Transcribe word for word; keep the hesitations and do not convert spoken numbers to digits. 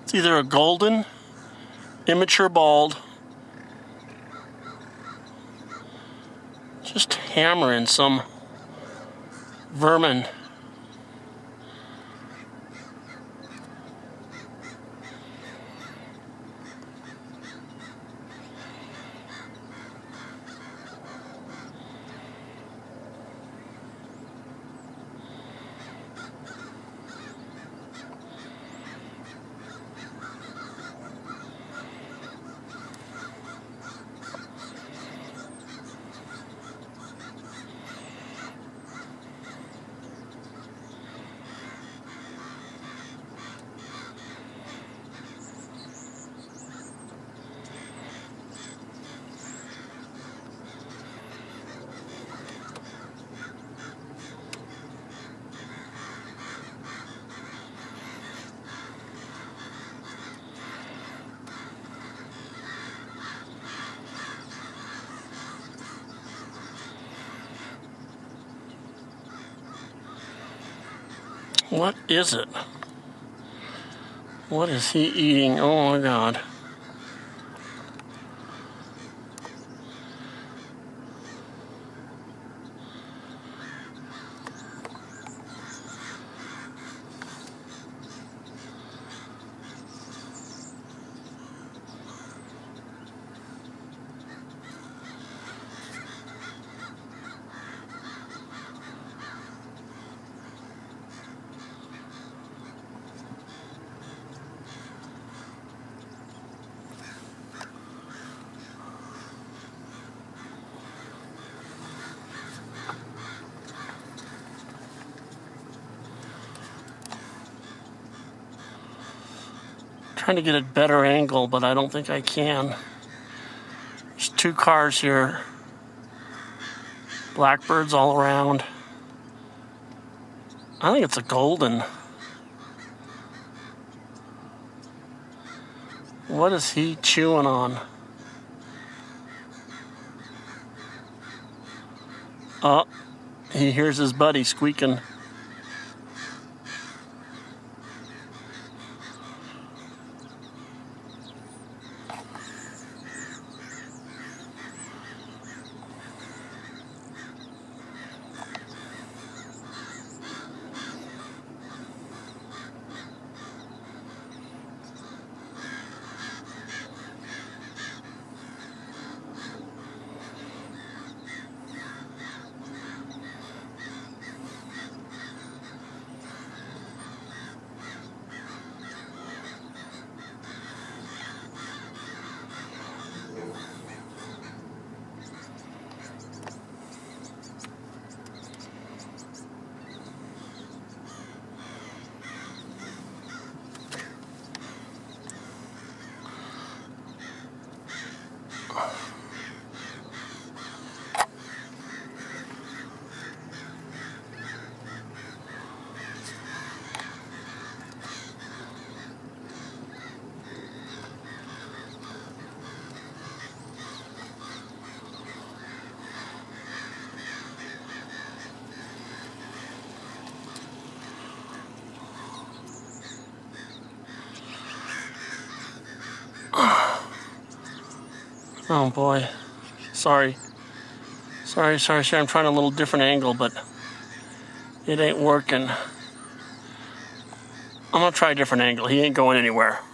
It's either a golden, immature bald, just hammering some vermin. What is it? What is he eating? Oh my God. Trying to get a better angle, but I don't think I can. There's two cars here. Blackbirds all around. I think it's a golden. What is he chewing on? Oh, he hears his buddy squeaking. Oh boy. Sorry. Sorry, sorry, sorry. I'm trying a little different angle, but it ain't working. I'm gonna try a different angle. He ain't going anywhere.